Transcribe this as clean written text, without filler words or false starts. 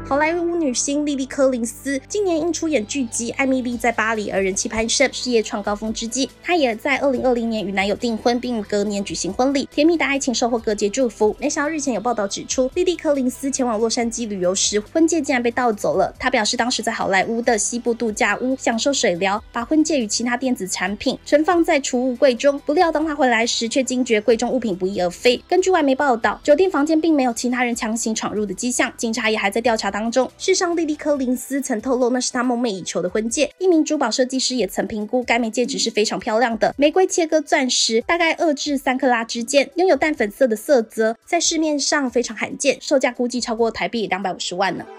好莱坞女星莉莉·柯林斯今年因出演剧集《艾蜜莉在巴黎》而人气攀升，事业创高峰之际，她也在2020年与男友订婚，并于隔年举行婚礼，甜蜜的爱情收获各界祝福。没想到日前有报道指出，莉莉·柯林斯前往洛杉矶旅游时，婚戒竟然被盗走了。她表示当时在好莱坞的西部度假屋享受水疗，把婚戒与其他电子产品存放在储物柜中，不料当她回来时，却惊觉柜中物品不翼而飞。根据外媒报道，酒店房间并没有其他人强行闯入的迹象，警察也还在调查当中。事实上，莉莉·柯林斯曾透露那是她梦寐以求的婚戒。一名珠宝设计师也曾评估该枚戒指是非常漂亮的，玫瑰切割钻石，大概2至3克拉之间，拥有淡粉色的色泽，在市面上非常罕见，售价估计超过台币250万呢。